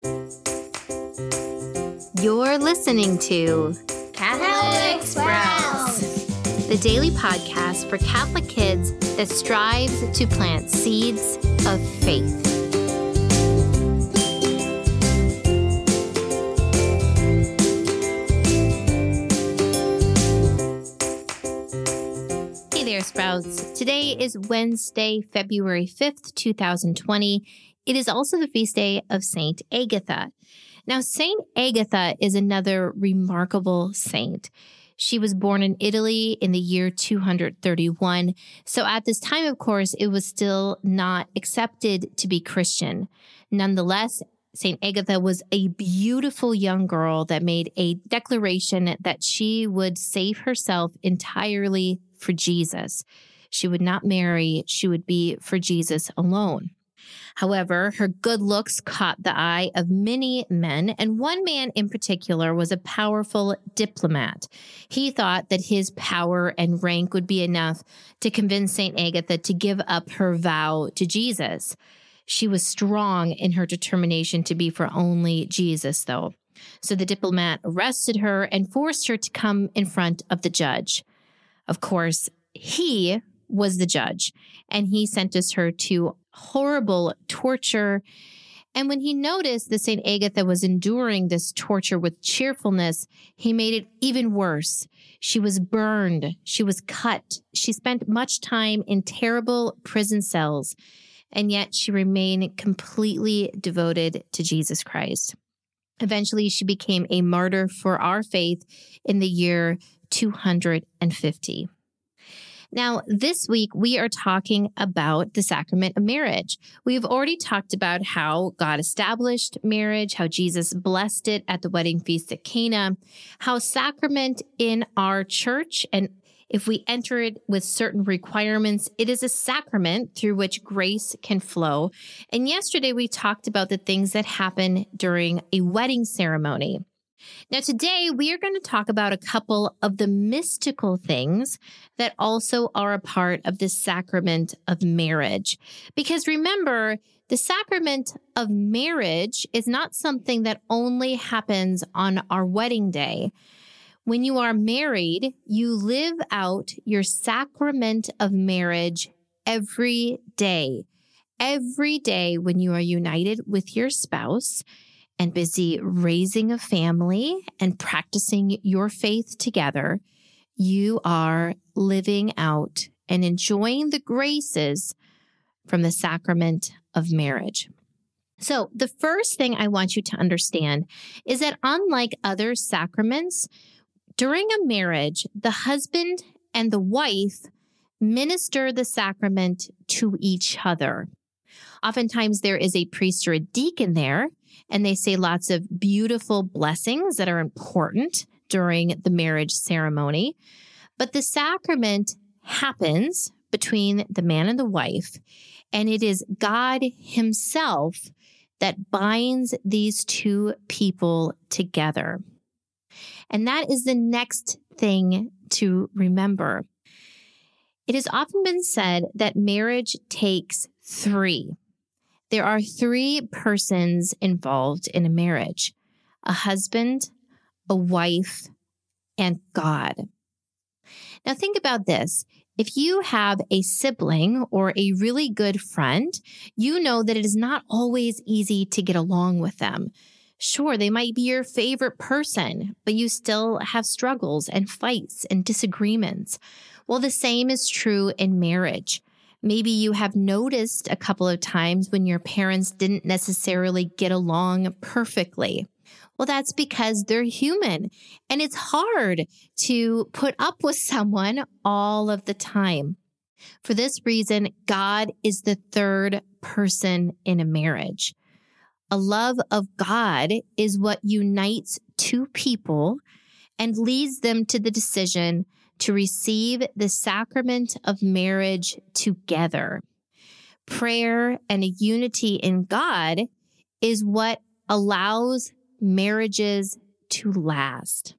You're listening to Catholic Sprouts, the daily podcast for Catholic kids that strives to plant seeds of faith. Hey there, Sprouts. Today is Wednesday, February 5th, 2020. It is also the feast day of Saint Agatha. Now, Saint Agatha is another remarkable saint. She was born in Italy in the year 231. So at this time, of course, it was still not accepted to be Christian. Nonetheless, Saint Agatha was a beautiful young girl that made a declaration that she would save herself entirely for Jesus. She would not marry. She would be for Jesus alone. However, her good looks caught the eye of many men, and one man in particular was a powerful diplomat. He thought that his power and rank would be enough to convince Saint Agatha to give up her vow to Jesus. She was strong in her determination to be for only Jesus, though. So the diplomat arrested her and forced her to come in front of the judge. Of course, he was the judge, and he sentenced her to horrible torture. And when he noticed that St. Agatha was enduring this torture with cheerfulness, he made it even worse. She was burned. She was cut. She spent much time in terrible prison cells, and yet she remained completely devoted to Jesus Christ. Eventually, she became a martyr for our faith in the year 250. Now, this week, we are talking about the sacrament of marriage. We've already talked about how God established marriage, how Jesus blessed it at the wedding feast at Cana, how sacrament in our church, and if we enter it with certain requirements, it is a sacrament through which grace can flow. And yesterday, we talked about the things that happen during a wedding ceremony. Now, today, we are going to talk about a couple of the mystical things that also are a part of the sacrament of marriage. Because remember, the sacrament of marriage is not something that only happens on our wedding day. When you are married, you live out your sacrament of marriage every day. Every day when you are united with your spouse and busy raising a family and practicing your faith together, you are living out and enjoying the graces from the sacrament of marriage. So the first thing I want you to understand is that unlike other sacraments, during a marriage, the husband and the wife minister the sacrament to each other. Oftentimes there is a priest or a deacon there, and they say lots of beautiful blessings that are important during the marriage ceremony. But the sacrament happens between the man and the wife, and it is God himself that binds these two people together. And that is the next thing to remember. It has often been said that marriage takes three. There are three persons involved in a marriage: a husband, a wife, and God. Now think about this. If you have a sibling or a really good friend, you know that it is not always easy to get along with them. Sure, they might be your favorite person, but you still have struggles and fights and disagreements. Well, the same is true in marriage. Maybe you have noticed a couple of times when your parents didn't necessarily get along perfectly. Well, that's because they're human, and it's hard to put up with someone all of the time. For this reason, God is the third person in a marriage. A love of God is what unites two people and leads them to the decision to receive the sacrament of marriage together. Prayer and a unity in God is what allows marriages to last.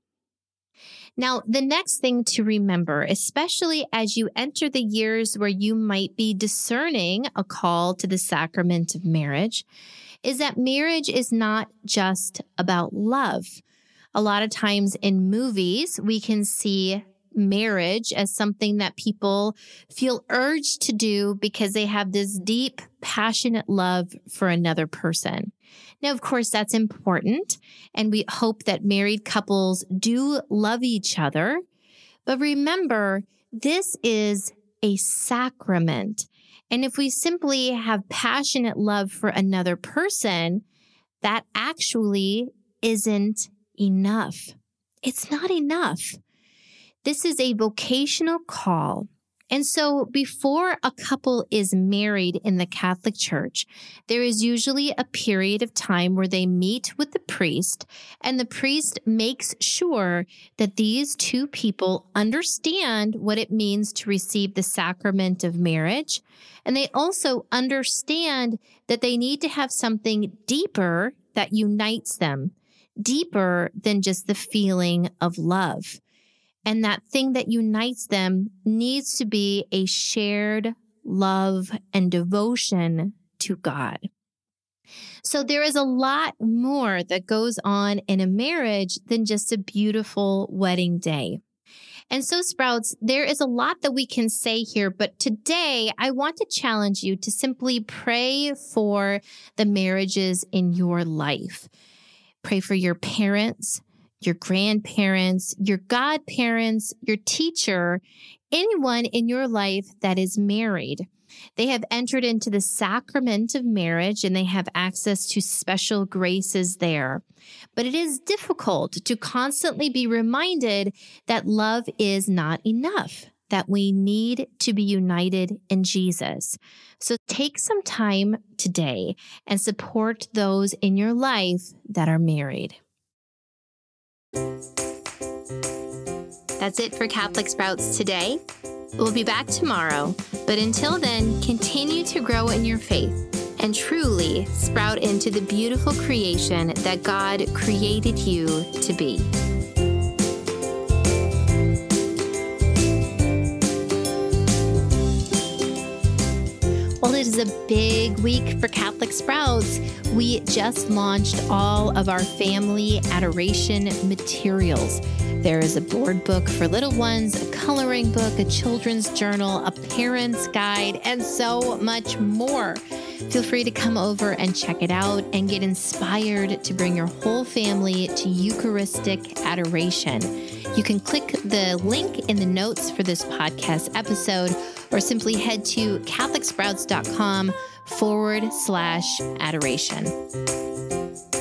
Now, the next thing to remember, especially as you enter the years where you might be discerning a call to the sacrament of marriage, is that marriage is not just about love. A lot of times in movies, we can see marriage as something that people feel urged to do because they have this deep, passionate love for another person. Now, of course, that's important, and we hope that married couples do love each other. But remember, this is a sacrament. And if we simply have passionate love for another person, that actually isn't enough. It's not enough. This is a vocational call. And so before a couple is married in the Catholic Church, there is usually a period of time where they meet with the priest, and the priest makes sure that these two people understand what it means to receive the sacrament of marriage. And they also understand that they need to have something deeper that unites them, deeper than just the feeling of love. And that thing that unites them needs to be a shared love and devotion to God. So there is a lot more that goes on in a marriage than just a beautiful wedding day. And so, Sprouts, there is a lot that we can say here, but today I want to challenge you to simply pray for the marriages in your life. Pray for your parents, your grandparents, your godparents, your teacher, anyone in your life that is married. They have entered into the sacrament of marriage and they have access to special graces there. But it is difficult to constantly be reminded that love is not enough, that we need to be united in Jesus. So take some time today and support those in your life that are married. That's it for Catholic Sprouts today. We'll be back tomorrow, but until then, continue to grow in your faith and truly sprout into the beautiful creation that God created you to be. Well, it is a big week for Catholic Sprouts. We just launched all of our family adoration materials. There is a board book for little ones, a coloring book, a children's journal, a parent's guide, and so much more. Feel free to come over and check it out and get inspired to bring your whole family to Eucharistic adoration. You can click the link in the notes for this podcast episode or simply head to CatholicSprouts.com/adoration.